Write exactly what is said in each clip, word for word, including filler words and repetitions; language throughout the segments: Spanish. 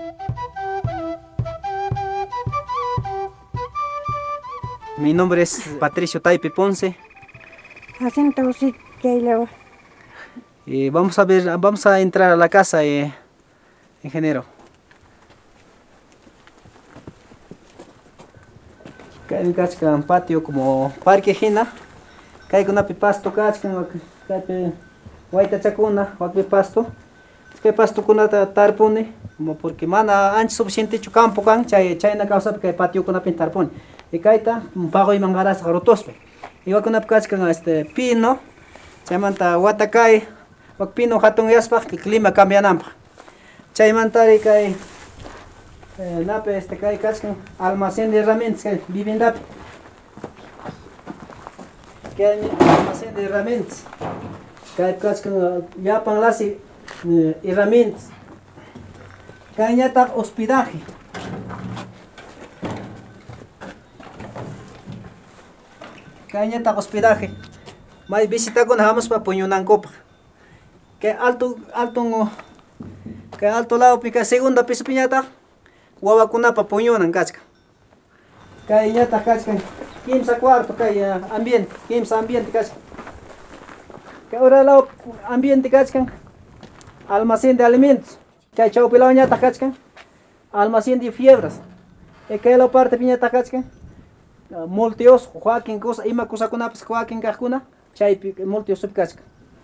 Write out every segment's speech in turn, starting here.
Mi nombre es Patricio Taype Ponce. Jacinta, Cayllahua. Y vamos a ver, vamos a entrar a la casa, eh, ingeniero. Hay un patio como parque jina. Hay una pasto cachcan, hay Huaytara, hay pasto. Hay pasto con una tarpone, como porque mana ancho suficiente chu campo kan, chay chay na causa porque patio con una pintarpone. Y kaita un pago y mangaras garotospe. Y va con una cachcan este pino, chay manta huatacay, wak pino hatun yaspa que clima cambia nampa. Chay manta y kay nape este kay cachcan almacén de herramientas que vivienda. Que hay almacén de herramientas. Kay cachcan ya panglasi herramientas. Kay ñata hospedaje. Kay ñata hospedaje. Más visita con vamos para puñunan copa. Que alto alto que alto lado pica segunda piso piñata. Guava kuna para puñunan casca. Kay ñata casca. Quince cuarto kay ambiente, quince ambiente casca. Que ahora lado ambiente casca. Almacén de alimentos. Kay chau pilao ñata casca. Almacén de fiebras. Y que la parte piñata casca. Multios, Joaquín cosa, ima cosa kuna pues Joaquín cascuna. Chay multios sub casca.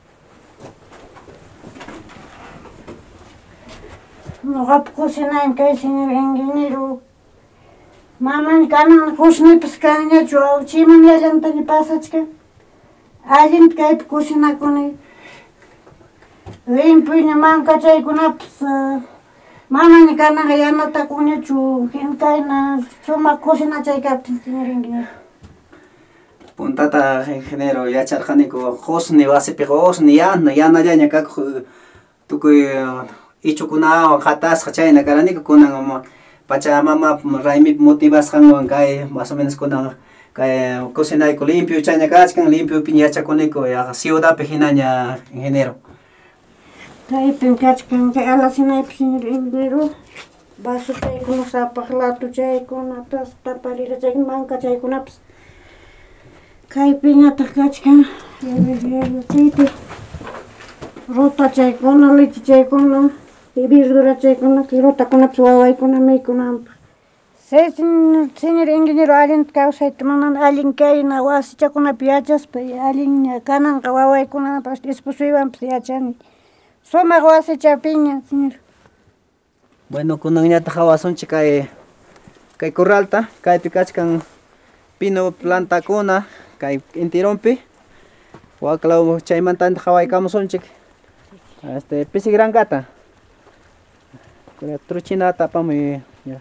No hab cocina en que señor ingeniero. Mamá ni cana cocina pues caña yo chima ni alenta ni pasachka. Alguien que hay cocina con él. Limpio ni manca chay kuna pues mamá ni cana ya no ta cuña chu gen caina suma cocina chay captain señor ingeniero. Puntata ingeniero ya charjanico jos ni base pegos ni ya no ya no ya ni acá tu que ichu kuna hatas hachayna karanico kuna Pachamama Raymi motivas hangon kay más o menos kuna kay cocina y limpio chayna kachkan limpio piñacha konico ya ciudad pejinaña ingeniero. Taype kachkan que a la cena señor ingeniero. Vaso chay kuna sapahlato chay kuna tas taparira chay manca chay kuna pues kay piñata kachkan taype rota chay kuna leche chay kuna y verdura chay kuna que rota kuna pues guay kuna me kuna. Sí, señor ingeniero, alguien causa y toman alguien que hay na wasi chay kuna piachas pe alguien kanan guay kuna pues después iban pues ya chani. Soma wasi chay piña, señor. Bueno, kuna ñata hawason chikay kay corralta, kay pikachkan pino planta kuna kay intirompi. Waklau chay mantan hawai kamusonchik. Este pisi gran gata. Kaya truchina tapami ya.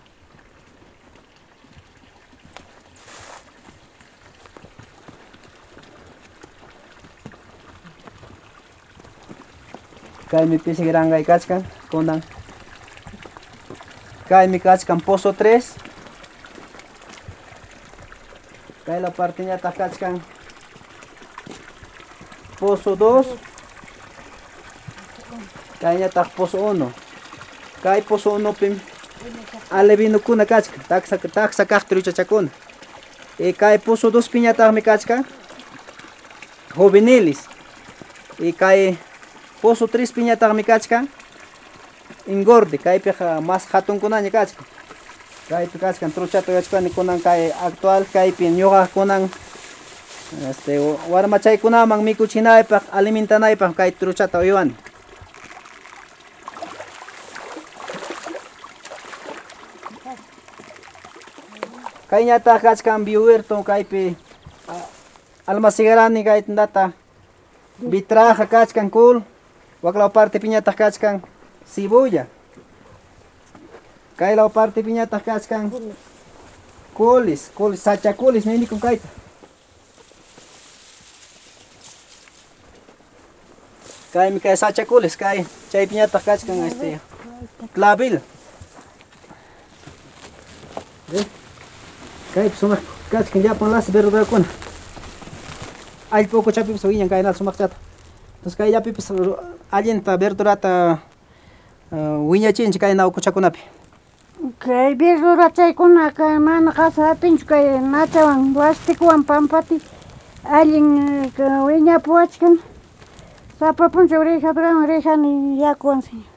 Kay mi pisi gran gai kachkan kundan. Kay mi kachkan pozo tres. Kay la parte ñata kachkan pozo dos. Kay ñata pozo uno. Kay pozo uno pim alevino kuna kachkan taxa taxa kachtrucha chakuna. Y kay pozo dos piñata mi kachkan juveniles. Y kay pozo tres piñata mi kachkan engorde kay peja más hatun kunaña kachkan. Kay kachkan truchato yachkan kunan kay actual kay pin yoga kunan este warmachay kunaman mikuchinaypaq alimentanaypaq kay truchata uywan. Kay ñata kachkan biuerto kaypi almacegarani kay tandata vitraja kachkan kul wakla parte piñata kachkan cebolla. Kay la parte piñata kachkan coles, coles sacha coles nini con kayta. Kay mi kay sacha coles kay chay piñata kachkan este clavel. Kay sumak kachkan ya panlas verdura kuna. Ay poco chapi soguiñan kay na sumak chata. Entonces kay ya pipis alienta verdurata wiña chinchi kay na kuchakunapi. Kay verdura chaykuna kay mana qasatinchu kay nachawan plastikuwan pampati allin wiñapuachkan sapapunchu rijapraman rijani yakuwan señor.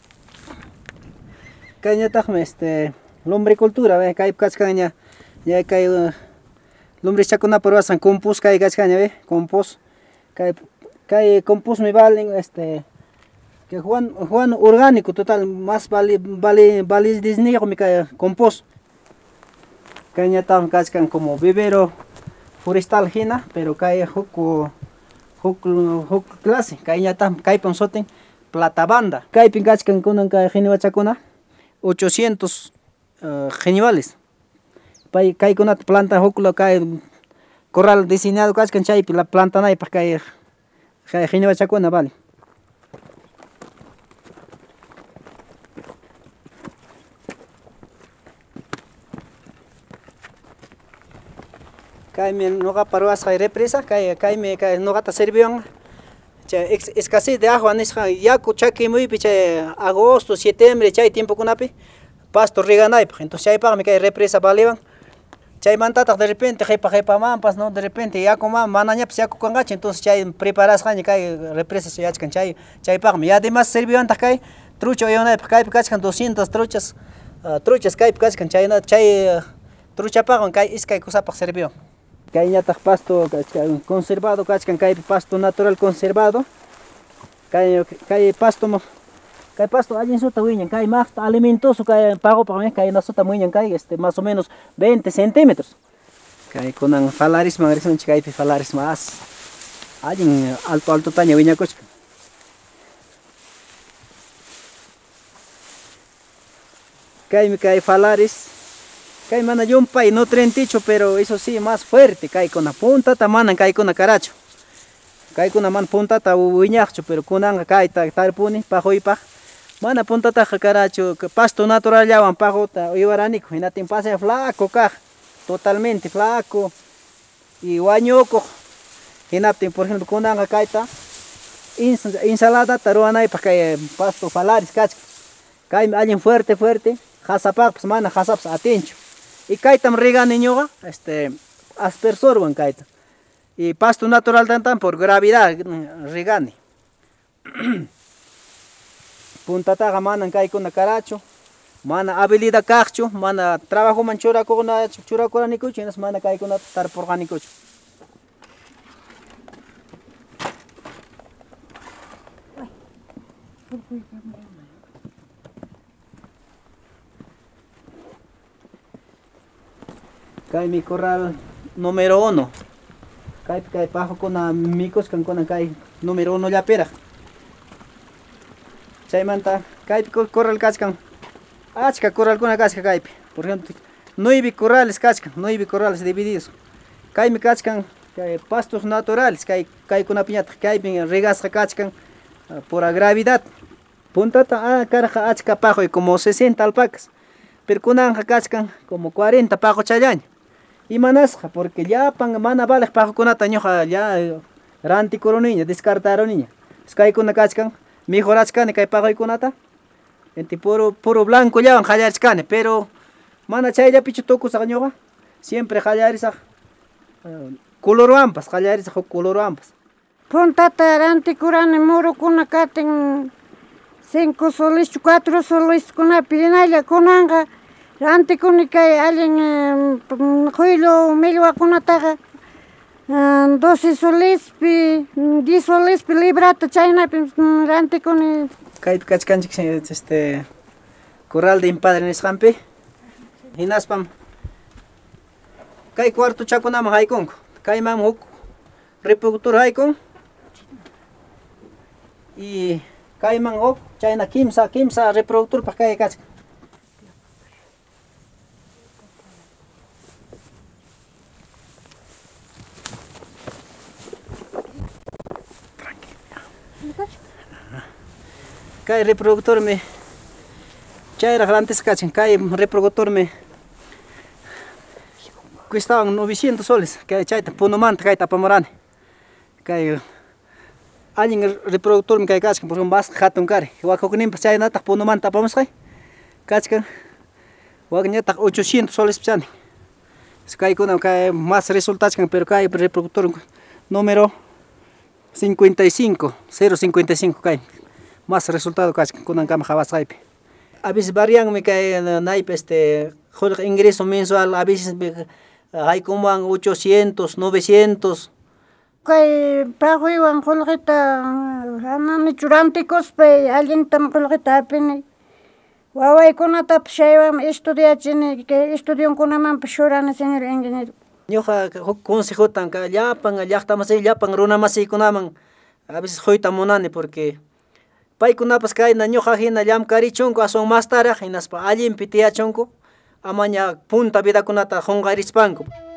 Kayñataqmi este lombricultura ve kay kachkaña ya kay lombrichakunapa ruwasan compost kay kachkaña ve compost kay kay compost mi valen este que Juan Juan orgánico total más vale vale vale disnigo mi kay compost kayñataq kachkan como vivero forestal hina pero kay huku huku huku clase kayñataq kaypon soten plata banda kaypin kachkan kunan kay hiniwachakuna ochocientos uh, genivales pay kay kunat planta huklo kay corral diseñado kachkan chaypi la planta nay pa kay kay hiniwachakuna vale. Kay me noga paruas kay represa kay kay me kay noga ta sirvión chay escasez de agua nisqa yaku chaki muy piche agosto septiembre chay tiempo kunapi pasto riganay entonces chay pa me kay represa valevan chay mantata de repente jepa jepa mampas no de repente yaku mam manaña pues yaku kangache entonces chay preparas kay kay represa so yachkan chay chay pa me además sirvión ta kay trucho yonay kay kachkan doscientas truchas uh, truchas kay kachkan chay na chay uh, trucha pa kay iskay kusapa sirvión. Kayñataq pasto conservado kachkan kay pasto natural conservado kay kay pasto kay pasto allin suta wiñan kay más alimentoso kay pago para kay nasota wiñan kay este más o menos veinte centímetros kay kunan falaris magresan kay falaris más allin alto alto taña wiña kochka kay mi kay falaris kay mana yumpay nutrienticho pero eso sí más fuerte kay kuna punta tamana kay kuna caracho kay kuna man punta ta wiñacho pero kunanga kay ta tarpuni pajoipa mana punta ta caracho pasto natural llawan pajota ibaranico hinatin pase flaco ka totalmente flaco y wañoco hinatin por ejemplo kunanga kay ta ensalada taruanay pa kay pasto falaris kach kay alguien fuerte fuerte hasapa pues mana hasaps atincho y kaytam regan niñoga este aspersor wan kayta y pasto natural tantan por gravedad regani puntata manan kay kuna caracho mana habilidad kachcho mana trabajo man chura kuna chura kuna nikucho enas mana kay kuna tar por ganikucho kay mi corral número uno kay kay pajo kuna micos kan kuna kay número uno ya pera chay manta kay corral kachkan achka corral kuna kachka kay por ejemplo nueve corrales kachkan nueve corrales divididos kay mi kachkan kay pastos naturales kay kay kuna piñata kay regas kachkan uh, por la gravedad puntata ah caraja achka pajo y como sesenta alpacas pero kuna kachkan como cuarenta pajo chayañ y manasja porque ya pan mana vale pajo kunata ñoja ya ranti coroniña descartaron niña sky kuna kachkan mejorachkane kay pajo kunata enti puro puro blanco ya van hallarchkane pero mana chaylla pichu toku ñoja siempre hallarisa uh, color ampas hallarisa color ampas puntata ranti kurane muro kuna katen cinco soles cuatro soles kuna pinalla kunanga ranti kuni kay alguien juilo milwa kunataga doce soles pi diez soles pi librata chayna ranti kuni kay kachkanchik este corral de impadre nisqampi hinaspam kay cuarto chakunama haykun kay mam huk reproductor haykun y kay man huk chayna kimsa kimsa reproductor pa kay kachka kay reproductor me chayra antes kachan kay reproductor me cuestaban novecientos soles kay chayta punumanta kay tapamorane kay alguien reproductor me kay kachkan por un vas hatun kare wakoknin pa chaynata punumanta tapamos kay kachkan Wagñata ochocientos soles pichani. Es que hay más resultados, pero hay reproductor número cincuenta y cinco, cero cincuenta y cinco cae. Más resultado casi con un cama jabasaipe. A veces varían me cae naipe este ingreso mensual, a veces hay como ochocientos, novecientos. Kay pago iwan colgeta anani churanticos pe alguien tam colgeta pene. Wawaykunata shaywan estudiachini que estudiankunaman shurana señor ingeniero. Ñuqa consejo tan ka llapan llaqtamasi llapan runamasiykunaman a veces hoyta munani porque paykunapas kayna ñuqa hina llamkarichunku aswan más taraj hinaspa allinpi tiyachunku amaña punta vidakunata qunqarispanku.